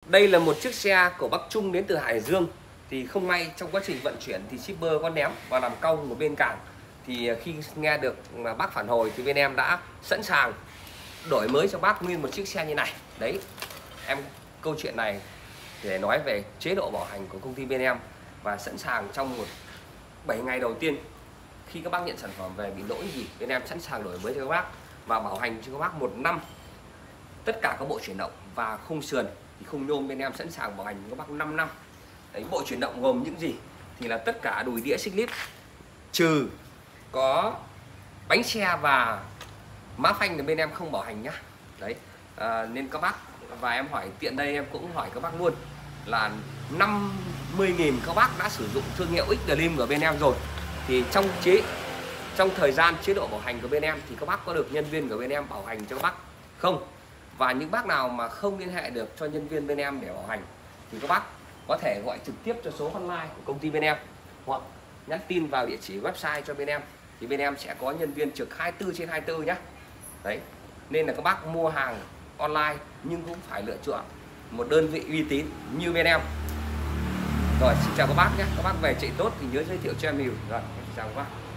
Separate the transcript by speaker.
Speaker 1: Đây là một chiếc xe của bác Trung đến từ Hải Dương. Thì không may trong quá trình vận chuyển thì shipper có ném và làm cong một bên cảng. Thì khi nghe được bác phản hồi thì bên em đã sẵn sàng đổi mới cho bác nguyên một chiếc xe như này. Đấy, câu chuyện này để nói về chế độ bảo hành của công ty bên em. Và sẵn sàng trong 7 ngày đầu tiên khi các bác nhận sản phẩm về bị lỗi gì, bên em sẵn sàng đổi mới cho các bác và bảo hành cho các bác 1 năm. Tất cả các bộ chuyển động và khung sườn thì khung nhôm bên em sẵn sàng bảo hành cho các bác 5 năm. Đấy, bộ chuyển động gồm những gì thì là tất cả đùi đĩa xích lít, trừ có bánh xe và má phanh thì bên em không bảo hành nhá. Đấy, nên các bác, và em hỏi tiện đây em cũng hỏi các bác luôn là 50.000 các bác đã sử dụng thương hiệu Xdream của bên em rồi, thì trong thời gian chế độ bảo hành của bên em thì các bác có được nhân viên của bên em bảo hành cho các bác không? Và những bác nào mà không liên hệ được cho nhân viên bên em để bảo hành thì các bác có thể gọi trực tiếp cho số hotline của công ty bên em hoặc nhắn tin vào địa chỉ website cho bên em, thì bên em sẽ có nhân viên trực 24/24 nhé. Đấy, nên là các bác mua hàng online nhưng cũng phải lựa chọn một đơn vị uy tín như bên em. Rồi, xin chào các bác nhé. Các bác về chạy tốt thì nhớ giới thiệu cho em nhiều. Rồi, xin chào các bác.